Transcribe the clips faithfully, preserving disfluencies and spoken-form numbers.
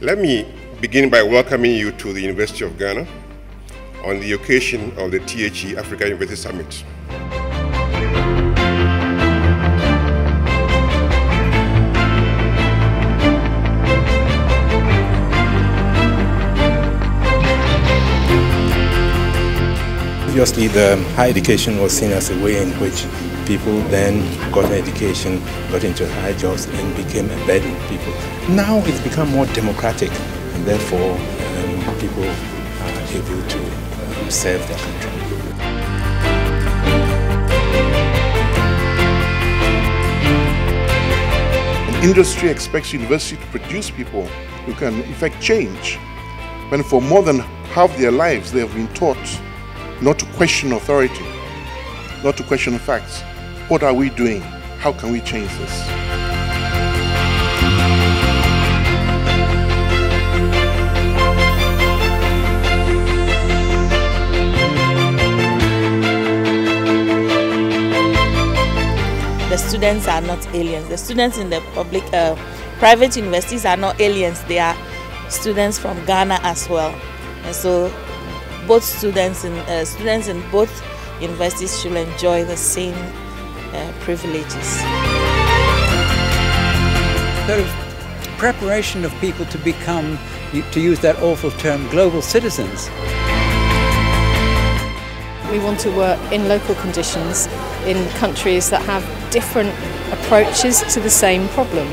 Let me begin by welcoming you to the University of Ghana on the occasion of the T H E Africa University Summit. Obviously, the higher education was seen as a way in which people then got an education, got into high jobs, and became a burden to people. Now it's become more democratic, and therefore um, people are able to um, serve their country. Industry expects university to produce people who can effect change, when for more than half their lives they have been taught not to question authority, not to question facts. What are we doing? How can we change this? The students are not aliens. The students in the public, uh, private universities are not aliens. They are students from Ghana as well. And so both students in, uh, students in both universities should enjoy the same uh, privileges. Sort of preparation of people to become, to use that awful term, global citizens. We want to work in local conditions in countries that have different approaches to the same problem.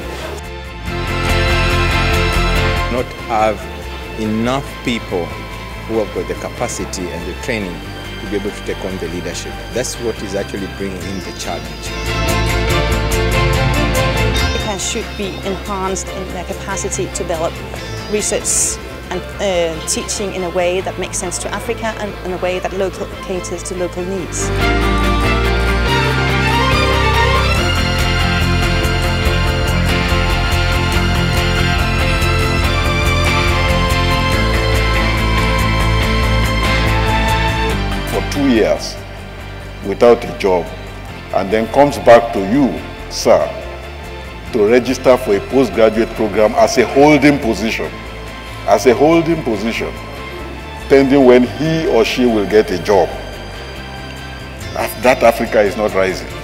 Not have enough people who have got the capacity and the training to be able to take on the leadership. That's what is actually bringing in the challenge. It should be enhanced in their capacity to develop research and uh, teaching in a way that makes sense to Africa and in a way that local caters to local needs. Two years without a job and then comes back to you, sir, to register for a postgraduate program as a holding position, as a holding position, pending when he or she will get a job. That Africa is not rising.